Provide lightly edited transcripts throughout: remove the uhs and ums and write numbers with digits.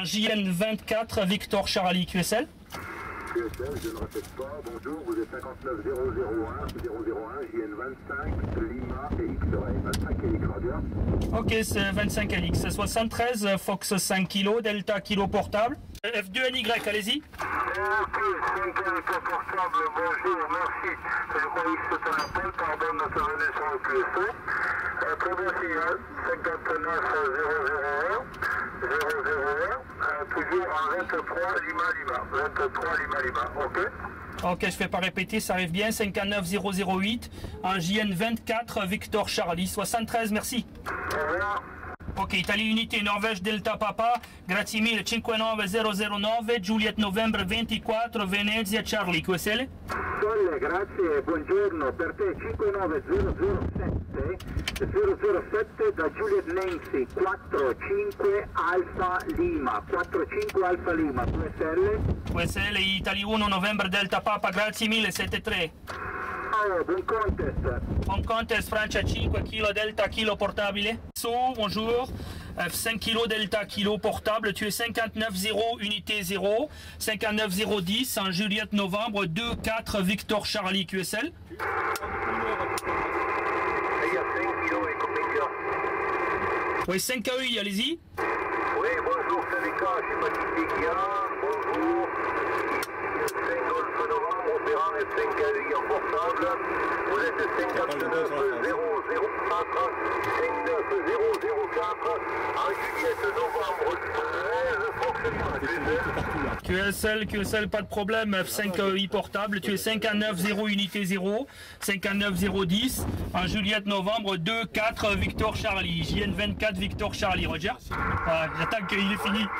JN 24 Victor Charlie QSL. QSL, je ne répète pas, bonjour, vous êtes 59001, 001, JN 25, Lima et X-Ray, 25 LX, bien. Ok, c'est 25 LX, 73, Fox 5 kg, Delta kilo portable. F2NY, allez-y. Ok, 5 LX portable, bonjour, merci. Je crois que c'est un appel, pardon de intervenir sur le QSL. Très bon signal, 59001, toujours en 23 Lima, 23 Lima, ok. Ok, je fais pas répéter, ça arrive bien. 59008, un JN 24 Victor Charlie, 73, merci. Au revoir. Ok, Italie Unité, Norvège Delta Papa, grazie mille, 59009, Juliet Novembre 24, Venezia Charlie, QSL. Solle, grazie, buongiorno, per te 59007 da Juliet Nancy 45 Alfa Lima, 45 Alfa Lima, QSL. QSL, Italie 1, Novembre Delta Papa, grazie mille, 73. Oh, buon contest. Hong Contest, Francia 5 kg Delta kilo portable. So, bonjour. 5 kg Delta kilo portable. Tu es 590 unité 0. 59010 en Juliette Novembre 24 Victor Charlie QSL. Oui, 5 KEI, allez-y. Oui, bonjour, syndicat, je suis Baptiste Guia. Bonjour. 5 Golf Novembre, opérant et 5 KEI en portable. Vous êtes 59004, 59004, en Juliette Novembre 13, Fox Lima. QSL, pas de problème, F5 KEI portable, tu es 590 unité 0, 59010, en Juliette Novembre 24 Victor Charlie, JN 24 Victor Charlie, Roger. Ah, j'attaque, il est fini.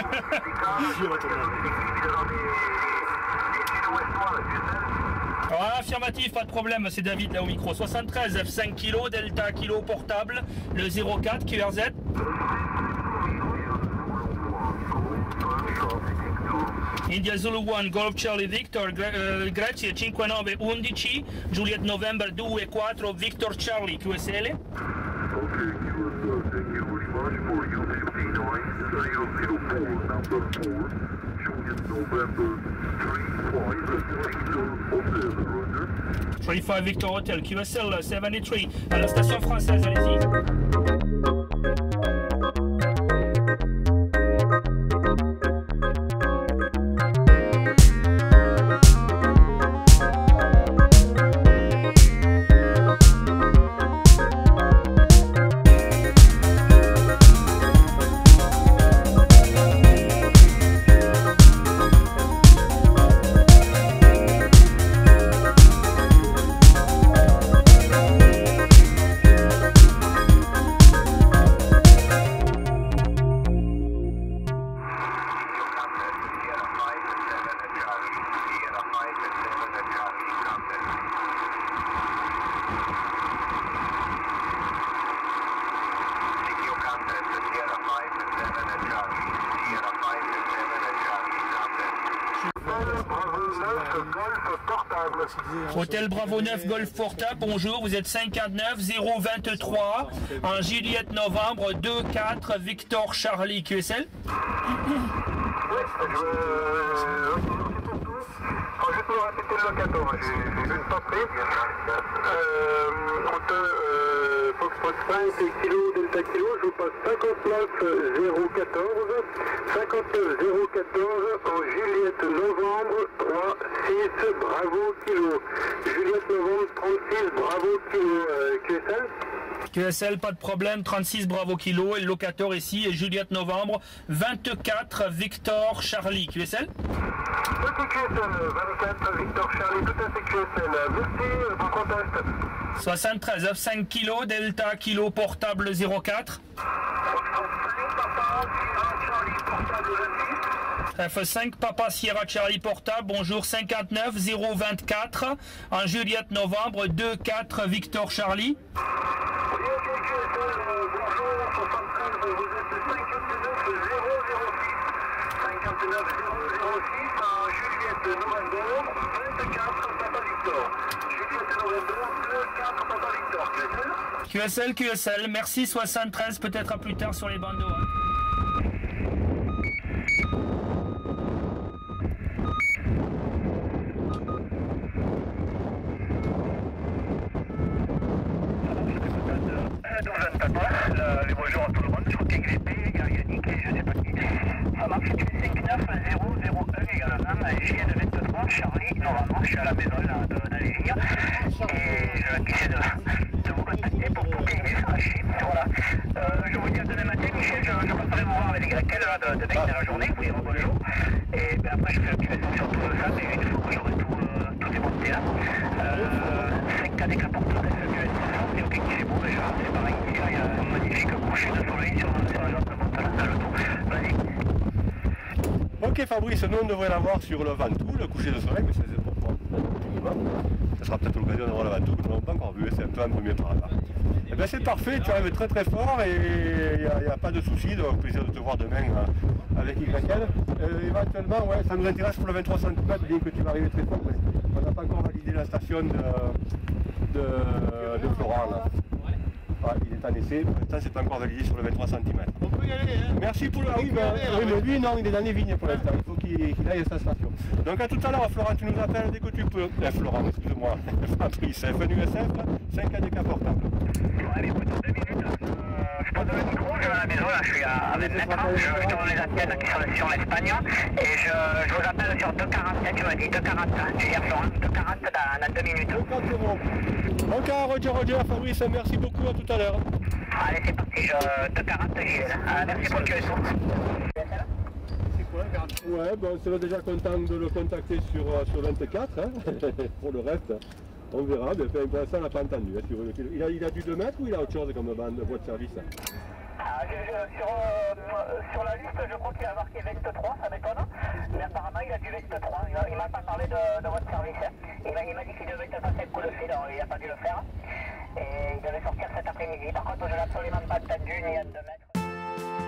Ah, affirmatif, pas de problème, c'est David là au micro. 73 F5 kg, Delta kilo portable, le 04 QRZ. India Zulu 1, Golf Charlie Victor, grazie 5911, Juliet November 2 4 Victor Charlie QSL. Okay, QSL, thank you very much for U59 004, number 4, Juliet November 35 Victor Hotel, Roger. 35 Victor Hotel, QSL 73, à la station française, allez-y. Hôtel Bravo 9 Golf Portable, bonjour, vous êtes 59 023 en Juliette Novembre 24 Victor Charlie QSL. Je peux répéter le locator, j'ai une surprise. Entre Foxtrot 5 kg, Delta kilo, je vous passe 59 014, 59 014 en Juliette Novembre 36 Bravo kilo. Juliette Novembre 36 Bravo kilo, QSL. QSL, pas de problème, 36 Bravo kilo, et le locateur ici, et Juliette Novembre 24 Victor Charlie QSL. Petit QSL, 24 Victor Charlie, tout à fait QSL. Merci, bon contest. 73 F5 kg, Delta kilo portable 04. F5 Papa Sierra Charlie portable, bonjour 59 024 en Juliette Novembre 24 Victor Charlie. QSL, merci 73, peut-être à plus tard sur les bandeaux. Hein. les bonjours à tout le monde. Je crois qu'il y a Grépé, il y a Yannick et je sais pas qui. Ça marche, tu es 59001 également, JN 23, Charlie, normalement je suis à la maison là, dans les lignes. Et je vais essayer de vous contacter pour tout payer, ça va chier. Voilà. Je vous dis à demain matin, Michel, je passerai vous voir avec les Gretel là, demain dans la journée, vous dire bonjour. Et ben, après je fais un petit message sur tout ça, mais une fois que j'aurai tout démonté là. 5 cas décapportables, c'est ok, c'est bon, déjà, c'est pareil, ici là, il y a un magnifique coucher de soleil sur la jambe de montagne, dans le tour. Vas-y. Ok Fabrice, nous on devrait l'avoir sur le Ventoux, le coucher de soleil, mais c'est pour moi. Ça sera peut-être l'occasion de voir le Ventoux, que nous n'avons pas encore vu, c'est un peu un premier par là. Et bien c'est parfait, tu arrives très très fort et il n'y a pas de souci, donc plaisir de te voir demain avec YL. Éventuellement, ouais, ça nous intéresse pour le 23 cm, bien que tu vas arriver très fort, mais on n'a pas encore validé la station de Florent là. Ouais, il est en essai, pour l'instant c'est pas encore validé sur le 23 cm. On peut y aller, hein. Merci pour le oui, mais lui non, il est dans les vignes pour l'instant, il faut qu'il aille à sa station. Donc à tout à l'heure, Florent, tu nous appelles dès que tu peux. Florent, excuse-moi, Fabrice, FNUSF, 5 ADK portable. Allez, écoute, 2 minutes, je pose le micro, je vais à la maison, là je suis à 20 mètres, je tourne les antennes qui sont sur l'Espagne et je vous appelle sur 2,47, tu m'as dit 2,40, tu dis à Florent, 2,40 dans 2 minutes. Ok, Roger, Fabrice, merci beaucoup, à tout à l'heure. Allez, c'est parti, 2,40 JL. Merci pour le QSO. C'est quoi, 40? Ouais, bon, c'est déjà content de le contacter sur 24, hein. Pour le reste, on verra, mais pour l'instant on n'a pas entendu. Hein, il a du 2 mètres ou il a autre chose comme voie de service? Sur la liste, je crois qu'il a marqué Vect 3, ça m'étonne. Mais apparemment, il a du Vect 3. Il m'a pas parlé de votre service. Hein. Il m'a dit qu'il devait te passer le coup de fil, alors il n'a pas dû le faire. Et il devait sortir cet après-midi. Par contre, je l'ai absolument pas entendu ni à 2 mètres.